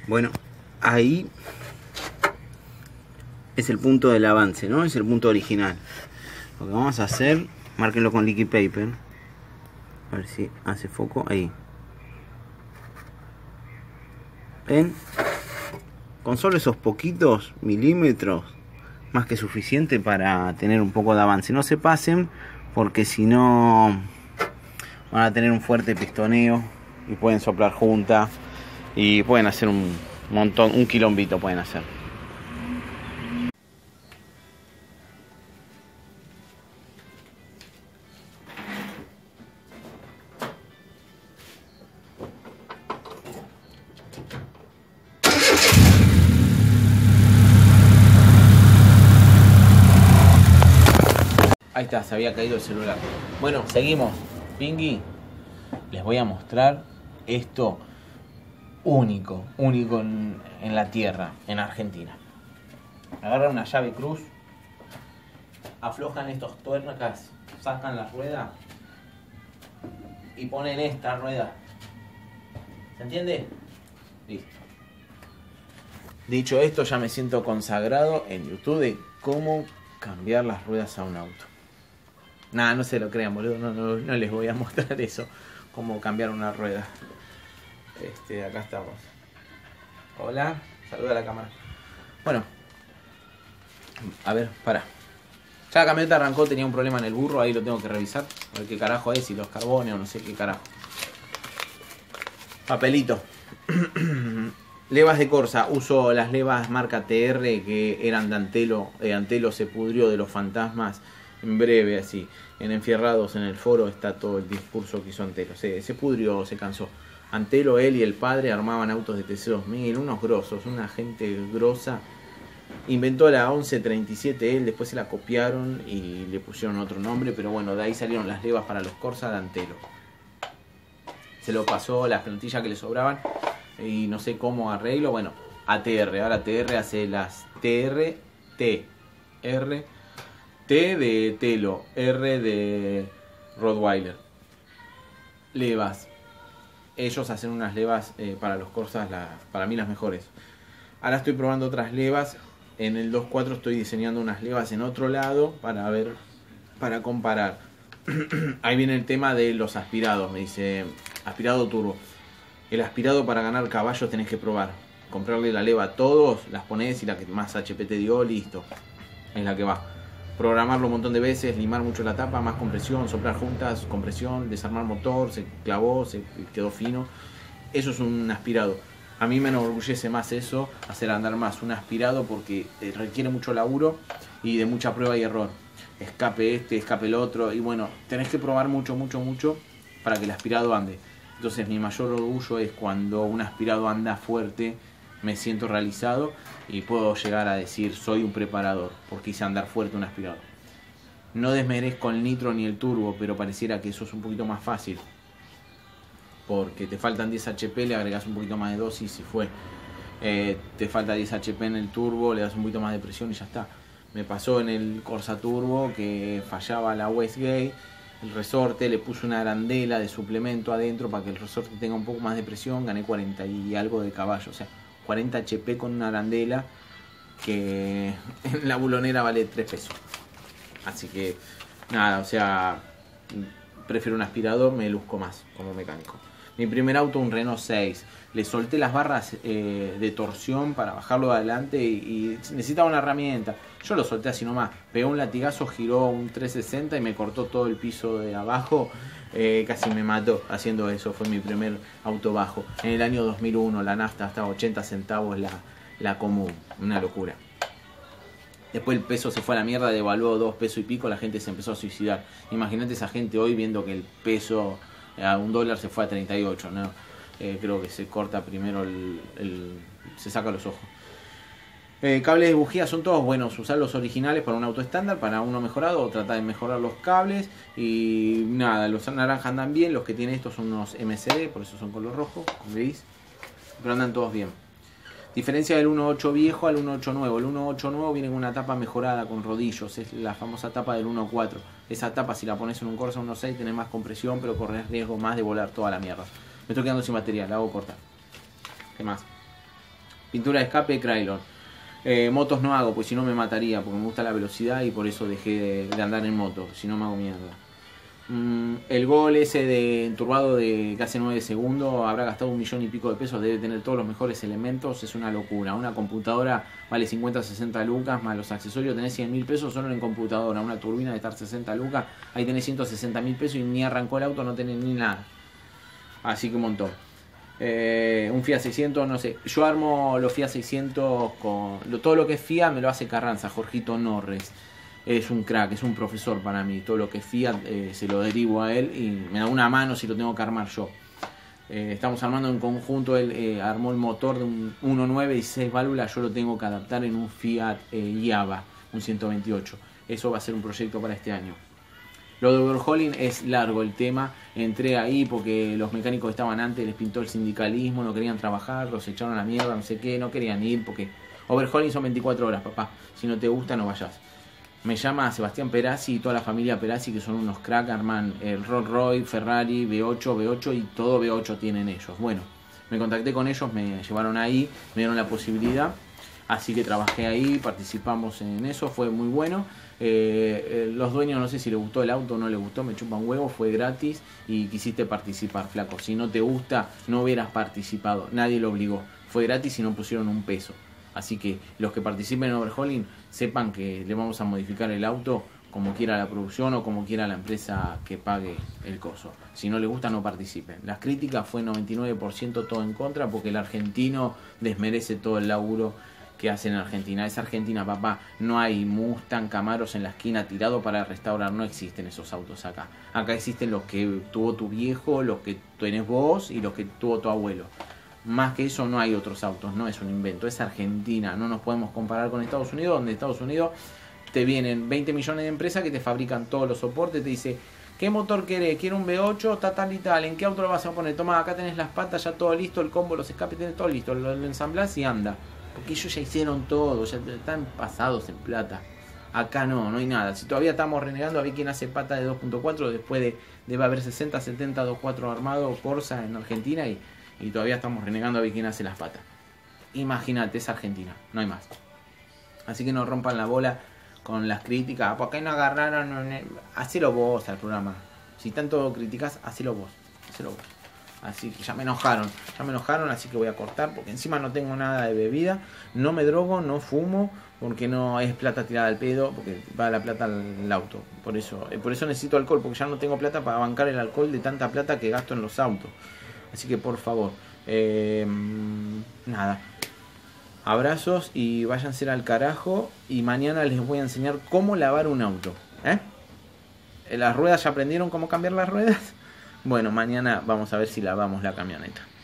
Bueno, ahí es el punto del avance, ¿no? Es el punto original. Lo que vamos a hacer, márquenlo con liquid paper. A ver si hace foco. Ahí. ¿Ven? Con solo esos poquitos milímetros, más que suficiente para tener un poco de avance. No se pasen, porque si no van a tener un fuerte pistoneo y pueden soplar juntas y pueden hacer un montón, un quilombito pueden hacer. Ahí está, se había caído el celular. Bueno, seguimos. Pingui, les voy a mostrar esto único en la tierra, en Argentina. Agarran una llave cruz, aflojan estos tuercas, sacan la rueda y ponen esta rueda. ¿Se entiende? Listo. Dicho esto, ya me siento consagrado en YouTube de cómo cambiar las ruedas a un auto. Nada, no se lo crean, boludo, no les voy a mostrar eso, cómo cambiar una rueda. Acá estamos. Hola, saluda a la cámara. Bueno, a ver, para. Ya la camioneta arrancó, tenía un problema en el burro, ahí lo tengo que revisar. A ver qué carajo es, si los carbones o no sé qué carajo. Papelito. Levas de Corsa, uso las levas marca TR que eran de Antelo. Antelo se pudrió de los fantasmas. En breve, así, en Enfierrados, en el foro, está todo el discurso que hizo Antelo. Se pudrió, se cansó. Antelo, él y el padre armaban autos de TC2000, unos grosos, una gente grosa. Inventó la 1137 él, después se la copiaron y le pusieron otro nombre, pero bueno, de ahí salieron las levas para los Corsa de Antelo. Se lo pasó las plantillas que le sobraban y no sé cómo arreglo, bueno, a TR. Ahora TR hace las TR, T de Telo, R de Rottweiler. Levas. Ellos hacen unas levas para los Corsas, para mí las mejores. Ahora estoy probando otras levas. En el 2.4 estoy diseñando unas levas en otro lado para ver, para comparar. Ahí viene el tema de los aspirados. Me dice, aspirado turbo. El aspirado para ganar caballos tenés que probar. Comprarle la leva a todos, las ponés y la que más HP te dio, listo. Es la que va. Programarlo un montón de veces, limar mucho la tapa, más compresión, soplar juntas, compresión, desarmar motor, se clavó, se quedó fino. Eso es un aspirado. A mí me enorgullece más eso, hacer andar más un aspirado, porque requiere mucho laburo y de mucha prueba y error. Escape escape el otro, y bueno, tenés que probar mucho para que el aspirado ande. Entonces mi mayor orgullo es cuando un aspirado anda fuerte, me siento realizado y puedo llegar a decir soy un preparador porque hice andar fuerte un aspirador. No desmerezco el nitro ni el turbo, pero pareciera que eso es un poquito más fácil porque te faltan 10 HP, le agregas un poquito más de dosis y fue. Te falta 10 HP en el turbo, le das un poquito más de presión y ya está. Me pasó en el Corsa Turbo que fallaba la Westgate, el resorte, le puse una arandela de suplemento adentro para que el resorte tenga un poco más de presión, gané 40 y algo de caballo, o sea 40 HP con una arandela que en la bulonera vale 3 pesos. Así que nada, o sea, prefiero un aspirador, me luzco más como mecánico. Mi primer auto, un Renault 6. Le solté las barras de torsión para bajarlo de adelante y necesitaba una herramienta. Yo lo solté así nomás. Pegó un latigazo, giró un 360 y me cortó todo el piso de abajo. Casi me mató haciendo eso. Fue mi primer auto bajo. En el año 2001 la nafta estaba 80 centavos la común. Una locura. Después el peso se fue a la mierda, devaluó 2 pesos y pico, la gente se empezó a suicidar. Imagínate esa gente hoy viendo que el peso a $1 se fue a 38, ¿no? Creo que se corta primero se saca los ojos. Cables de bujía son todos buenos, usar los originales para un auto estándar, para uno mejorado o tratar de mejorar los cables. Y nada, los naranjas andan bien, los que tienen estos son unos MCD, por eso son color rojo, ¿veis? Pero andan todos bien. Diferencia del 1.8 viejo al 1.8 nuevo. El 1.8 nuevo viene con una tapa mejorada con rodillos, es la famosa tapa del 1.4. Esa tapa, si la pones en un Corsa 1.6 tenés más compresión, pero corres riesgo más de volar toda la mierda. Me estoy quedando sin batería, la hago cortar. ¿Qué más? Pintura de escape, Krylon. Motos no hago, pues si no me mataría, porque me gusta la velocidad y por eso dejé de andar en moto, si no me hago mierda. El gol ese de enturbado de casi 9 segundos habrá gastado 1 millón y pico de pesos, debe tener todos los mejores elementos, es una locura. Una computadora vale 50, 60 lucas, más los accesorios tenés 100 mil pesos solo en computadora. Una turbina de estar 60 lucas, ahí tenés 160 mil pesos y ni arrancó el auto, no tenés ni nada. Así que un montón. Un Fiat 600, no sé, yo armo los Fiat 600 con todo lo que es Fiat me lo hace Carranza, Jorgito Norres. Es un crack, es un profesor para mí. Todo lo que es Fiat se lo derivo a él y me da una mano si lo tengo que armar yo. Estamos armando en conjunto, él armó el motor de un 1.9 16 válvulas, yo lo tengo que adaptar en un Fiat Java, un 128. Eso va a ser un proyecto para este año. Lo de overhauling es largo el tema, entré ahí porque los mecánicos estaban antes, les pintó el sindicalismo, no querían trabajar, los echaron a la mierda, no sé qué, no querían ir porque overhauling son 24 horas, papá, si no te gusta no vayas. Me llama Sebastián Perazzi y toda la familia Perazzi, que son unos crack, arman el Rolls Royce, Ferrari, V8 y todo V8 tienen ellos. Bueno, me contacté con ellos, me llevaron ahí, me dieron la posibilidad, así que trabajé ahí, participamos en eso, fue muy bueno. Los dueños, no sé si les gustó el auto o no les gustó, me chupan huevo, fue gratis y quisiste participar, flaco. Si no te gusta, no hubieras participado, nadie lo obligó, fue gratis y no pusieron un peso. Así que los que participen en overhauling sepan que le vamos a modificar el auto como quiera la producción o como quiera la empresa que pague el coso. Si no les gusta, no participen. Las críticas fue 99% todo en contra porque el argentino desmerece todo el laburo que hacen en Argentina. Es Argentina, papá. No hay Mustang, Camaros en la esquina tirado para restaurar. No existen esos autos acá. Acá existen los que tuvo tu viejo, los que tenés vos y los que tuvo tu abuelo. Más que eso no hay otros autos, no es un invento, es Argentina, no nos podemos comparar con Estados Unidos, donde Estados Unidos te vienen 20 millones de empresas que te fabrican todos los soportes, te dice, ¿qué motor querés? ¿Quieres un V8? Tal y tal, ¿en qué auto lo vas a poner? Toma, acá tenés las patas, ya todo listo, el combo, los escapes, tenés todo listo, lo ensamblás y anda. Porque ellos ya hicieron todo, ya están pasados en plata. Acá no hay nada. Si todavía estamos renegando a ver quién hace pata de 2.4, después debe haber 60, 70, 2.4 armados, Corsa en Argentina y todavía estamos renegando a ver quién hace las patas. Imagínate, es Argentina, no hay más. Así que no rompan la bola con las críticas. ¿Por qué no agarraron? Hacelo vos al programa. Si tanto criticas, hacelo vos. Así que ya me enojaron, así que voy a cortar porque encima no tengo nada de bebida, no me drogo, no fumo, porque no es plata tirada al pedo, porque va la plata al auto. Por eso necesito alcohol, porque ya no tengo plata para bancar el alcohol de tanta plata que gasto en los autos. Así que por favor, nada, abrazos y váyanse al carajo. Y mañana les voy a enseñar cómo lavar un auto. ¿Las ruedas ya aprendieron cómo cambiar las ruedas? Bueno, mañana vamos a ver si lavamos la camioneta.